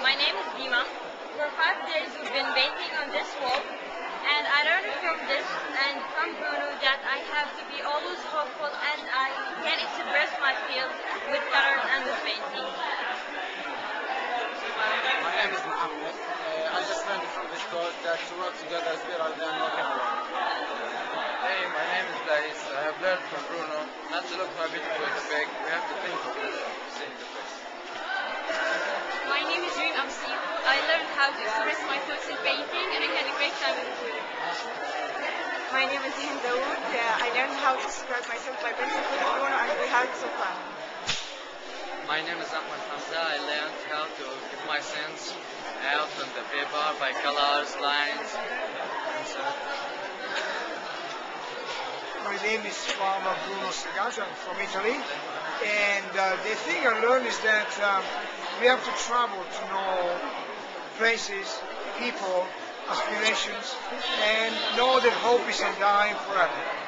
My name is Dima. For 5 days we've been painting on this wall, and I learned from this and from Bruno that I have to be always hopeful and I can express my feels with colors and with painting. My name is Mohammed. I just learned from this course that to work together is better than working alone. Hey, my name is Lais. I have learned from Bruno not to look how beautiful is fake. We have to think of it, seeing the face. My name is Reem Amsi. I learned how to express my thoughts in painting and I had a great time with it. My name is Hind Dawood. I learned how to express myself by painting with Bruno and we had some fun. My name is Ahmed Hamza. I learned how to give my sense out on the paper by colors, lines, and so on. My name is Father Bruno Sagazza. I'm from Italy. And the thing I learned is that we have to travel to know places, people, aspirations, and know that hope isn't dying forever.